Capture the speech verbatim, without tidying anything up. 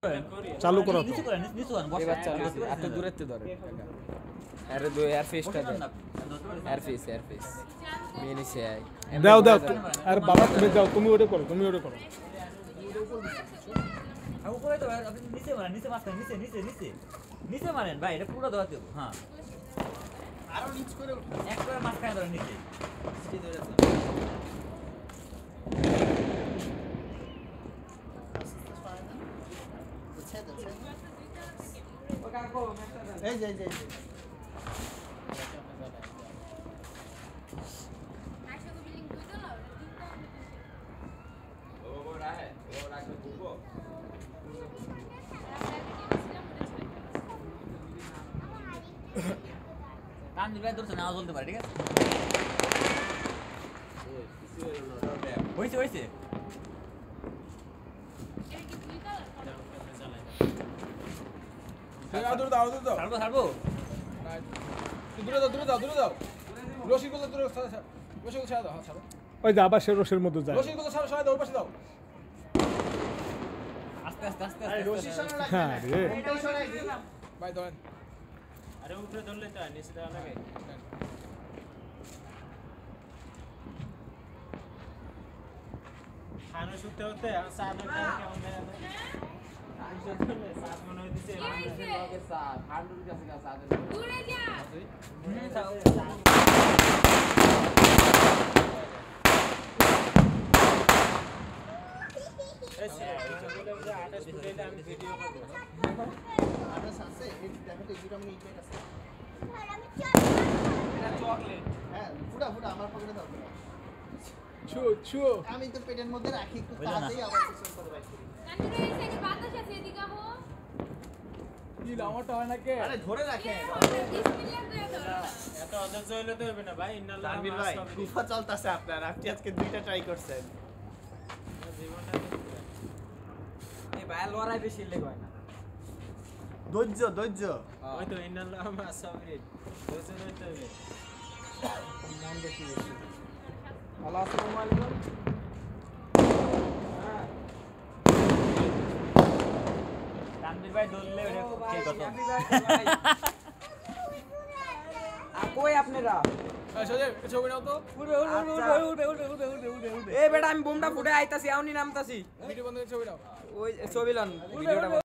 চালু করো নিচে করে নিচে আন বসে এবার চালু এত দূরে তে ধরে আরে দুই এয়ার ফেসটা দে এয়ার ফেস এয়ার ফেস মেনে সে আই দাও দাও আরে বাবা তুমি দাও তুমি ওটা করো তুমি ওটা করো আর উপরে তো আপনি নিচে মারেন নিচে মারছেন নিচে নিচে নিচে নিচে মারেন ভাই এটা পুরো দাও দেব হ্যাঁ আরো নিচ করে উঠো একবার মাঝখানে ধরে নিচে নিচে ধরে আছে এই যে এই যে কান দিবে দূরছে না চলতে পারে ঠিক আছে হইছে হইছে দাও দূরে দাও দূরে দাও ছাড়বো ছাড়বো দূরে দাও দূরে দাও দূরে দাও রশিগুলো দূরে রশিগুলো ছাড়া দাও হ্যাঁ ছাড়ো ওই যে আবার সে রসের মধ্যে যায় রশিগুলো ছাড়া সরাই দাও ওই পাশে দাও আস্তে আস্তে আস্তে আরে রশি সরা লাগবে হ্যাঁ রে কোনটাই সরাই দিই ভাই ধরেন আরে উপরে ধরলে তো নিচে দেওয়া লাগে খানো শুতে হতে আর সাত কেমন কেমন আইসো ধরলে সাত মনে হইছে আমাদের লগের সাত হান্ডুর কাছে কাছে সাত দূরে যা হুম যাও এসে চলে বলে আঠাশ ফুটে আমি ভিডিও করব আঠাশ আছে এই দেখো এই দুটো আমি ইপেট আছে আমি এটা চকলেট হ্যাঁ ফুটা ফুটা আমার পকেটে দাও ছু ছু আমি তো পেটের মধ্যে রাখি একটু তাড়াতাড়ি আবার কিছু করে বাইক করি কান্দি রে এসে বাতাস আছে এদিকে হো কি লামটা হয় না কে আরে ধরে রাখে বিসমিল্লাহ করে ধরো এত অধৈর্য হইলে তো হবে না ভাই ইন্নাল্লাহ তানভীর ভাই কুফা চলতেছে আপনার আপনি আজকে দুইটা ট্রাই করছেন জীবনটা এই ভাই লড়াই বেশি লেগে হয় না ধৈর্য ধৈর্য ওই তো ইন্নাল্লাহ মা সাবরিন ধৈর্য ধরতে হবে নাম বেশি বেশি হ্যালো আসসালামু আলাইকুম তানভীর ভাই দৌড়লে ওটা কে কত আর কই আপনারা এই সোজে ছবি নাও তো উড়বে উড়বে উড়বে উড়বে উড়বে উড়বে উড়বে উড়বে এই বেটা আমি বোমটা ফুটে আইতাছি আউনি নামতাছি ভিডিও বন্ধ করে ছবি নাও ওই ছবি লন ভিডিওটা